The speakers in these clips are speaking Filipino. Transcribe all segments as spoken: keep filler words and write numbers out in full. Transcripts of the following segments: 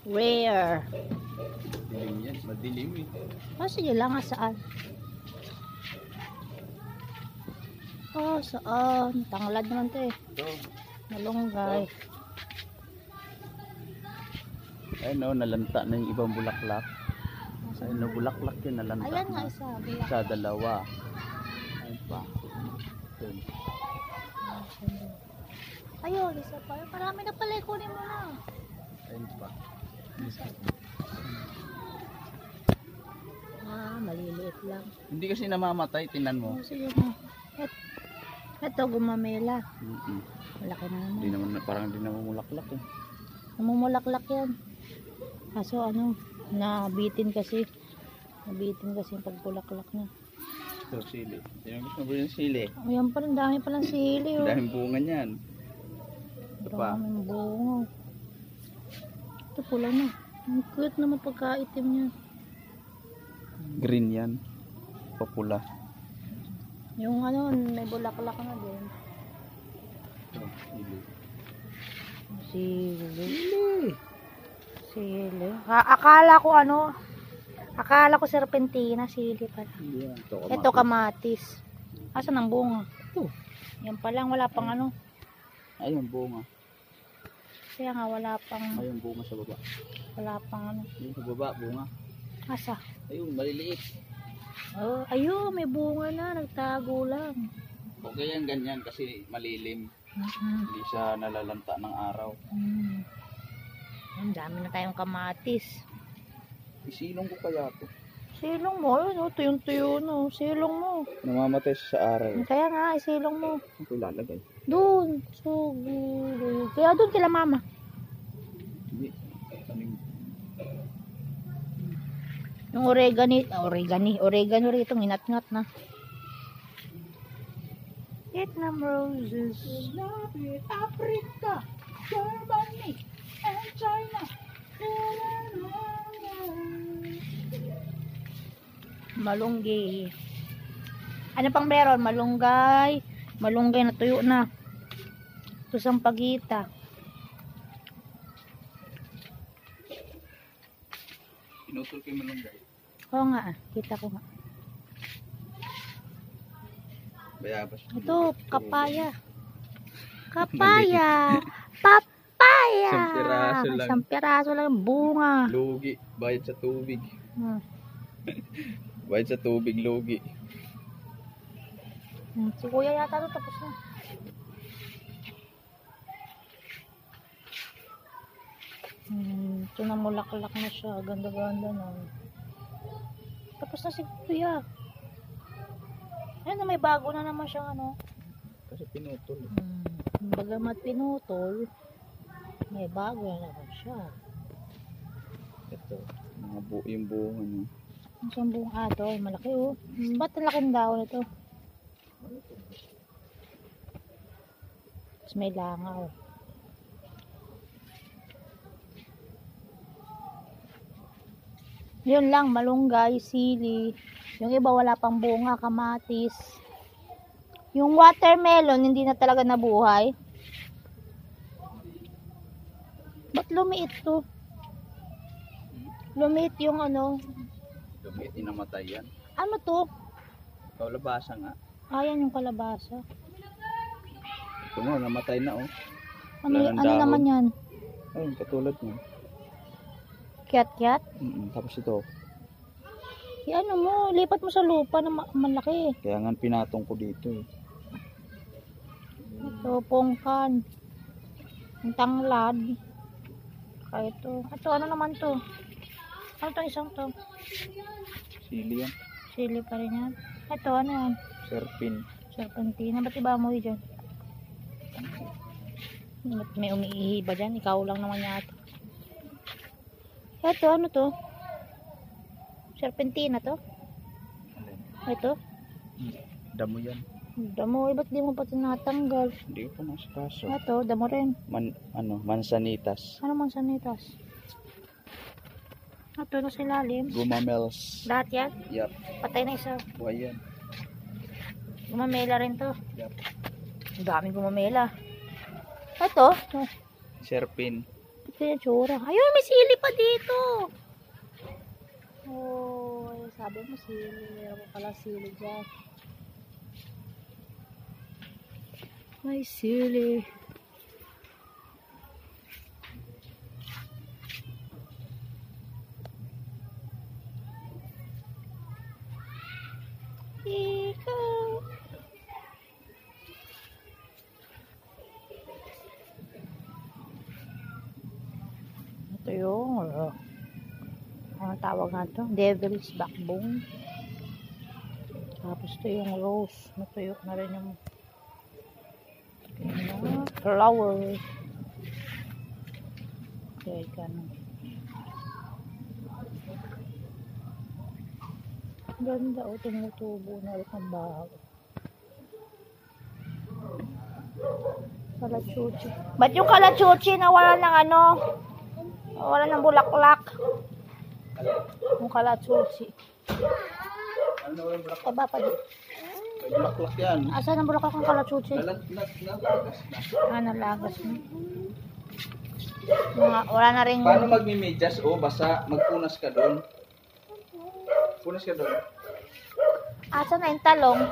Rare. Dilim yan. Madilim eh. Oh, sige lang. Ah, saan? Oh, saan? Tanglad naman to eh. Ito. Malunggay. Ayun o, nalanta na yung ibang bulaklak. Ayun o, bulaklak yun, nalanta. Ayan nga na. isa. Bilak. Isa, dalawa. Ayun pa. Ayun. Ayun, isa pa. Marami na pala. Kunin mo na. Ayun pa. Ah, maliliit lang. Hindi kasi namamatay, tinan mo. Oh, sige mo. Et, eto, gumamela. Mm -mm. Malaki na Hindi naman. naman, parang hindi naman mulaklak eh. Namumulaklak yan. Kaso ano, nabitin kasi. Nabitin kasi yung pagbulaklak niya. Ito, sili. Sino gusto mo yung sili? Ayan pa rin, dami palang sili. Oh. Dahil bunga niyan. Ito pa. Daming bunga. Ito pula na. Ang cute naman pagkaitim niya. Green yan. Papula. Yung ano, may bulaklak na din. Ito, sili. Sili. Sili. Ha, akala ko ano, akala ko serpentina, sili pala. Yan. Ito, Ito kamatis. Asan ang bunga? Ito. Yan pa lang, wala pang ano. Ayun, bunga. Kaya nga wala pang, Ayun, bunga sa baba. wala pang ano. Ayun, sa baba, bunga. Asa? Ayun, maliliit. Oh, ayun, may bunga na, nagtago lang. Okay yan, ganyan kasi malilim. Mm-hmm. Hindi siya nalalanta ng araw. Hmm. Ang dami na tayong kamatis. Isilong ko kaya to. Silong mo, ayun, oh, tuyong-tuyo no. Silong mo. Namamatay siya sa araw. Kaya nga, isilong mo. Ito lalagay. Doon. So, good. Kaya doon kila mama. Hindi. Kaming Yung oregano, oregano, oregano rito, inat-ngat na. Vietnam roses. Africa, Germany, and China. Malunggay. Ano pang meron? Malunggay. Malunggay na tuyo na. Ito sampagita. pinutol ko yung malunggay. Oo nga, kita ko nga. Bayabas. Ito, kapaya. Kapaya. Papaya. Isang piraso lang. Isang piraso lang. Bunga. Lugi. Bayad sa tubig. Hmm. Bayad sa tubig, lugi. Hmm. Si kuya yata ito tapos na. Hmm. Ito na mulaklak na siya. Ganda-ganda na. Tapos na si kuya. Ayun, may bago na naman siyang ano. Kasi pinutol. Hmm. Bagamat pinutol, may bago na naman siya. Ito. Mga bu yung buho niya. Ang sambong ato, malaki oh. Ba't ang laking daon ito? Tapos may langaw. Yun lang, malunggay, sili. Yung iba wala pang bunga, kamatis. Yung watermelon, hindi na talaga nabuhay. Ba't lumiit to? Lumiit yung ano. Lumiit, inamatay yan. Ano to? Kaulabasa nga. Ayan yung kalabasa. Ito mo, namatay na oh. Ano, Wala ng ano dahon. naman yan? Ayun, katulad niya. Kiat-kiat? Mm -mm. Tapos ito. Yan ano mo, lipat mo sa lupa na ma malaki. Kaya nga pinatong ko dito eh. Ito, pongkan. Ang tanglad. Kaya ito. Ito, ano naman to? Ano to isang to? Sili yan. Sili pa rin yan. Ito, ano yan? Serpin. Serpentina. Ba't iba mo dyan? Ba't may umiihi ba dyan? Ikaw lang naman yata. Ito, ano to? Serpentina to? Alin? Ito? Damo yan. Damo, eh, ba't di mo pa tinatanggal? Hindi ko mas kaso. Ito, damo rin. Man, ano, mansanitas. Ano man sanitas? Ito na sa ilalim. Gumamels. Lahat yan? Yap. Patay na isa. Buhay yan. Gumamela rin to. Yap. Ang daming gumamela. Ito. Serpin. Ganyan tsura. Ayun, may sili pa dito. Oh, sabi mo sili. Meron pala sili dyan. May sili. Ikaw. Ito yung uh, ang tawag nga ito, devil's backbone. Tapos ito yung rose. Natuyok na rin yung uh, flower. Okay, ganun. Ganda o, tumutubo na ulit ang bago. Kalachuchi. Ba't yung kalachuchi na wala ng ano? Wala ng bulaklak. Yung kalachuchi. Ano walang bulaklak? Taba pa din. May bulaklak yan. Asa ng bulaklak ng kalachuchi? Nalag, nag, nalagas na. Ah, nalagas na. Mga, wala na rin. Paano magmimidyas? O, basa. Magpunas ka doon. Punas ka doon. Asa na yung talong?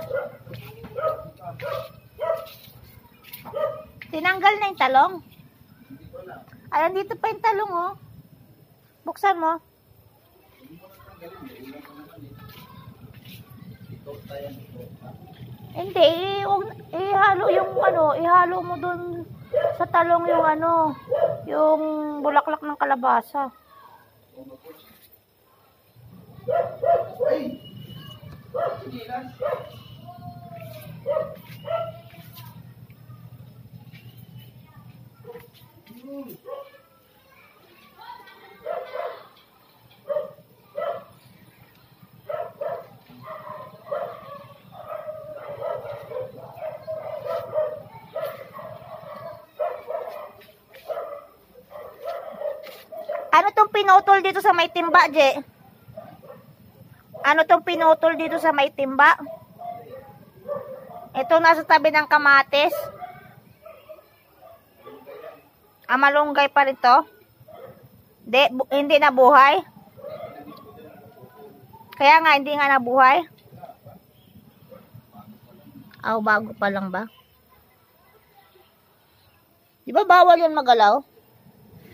Tinanggal na yung talong? Ayan, dito pa yung talong, oh. Buksan mo. Hindi, i- ihalo yung ano, ihalo mo dun sa talong yung ano, yung bulaklak ng kalabasa. Ay! Sige lang. Ano tong pinutol dito sa may timba, Je? Ano tong pinutol dito sa may timba? Ito nasa tabi ng kamatis. Ah, malunggay pa rin to? De, bu- hindi na buhay? Kaya nga, hindi nga nabuhay? Aw, bago pa lang ba? Di ba bawal yun magalaw?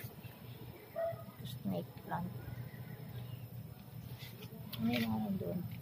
Snake plant. Ano yung mga nandun?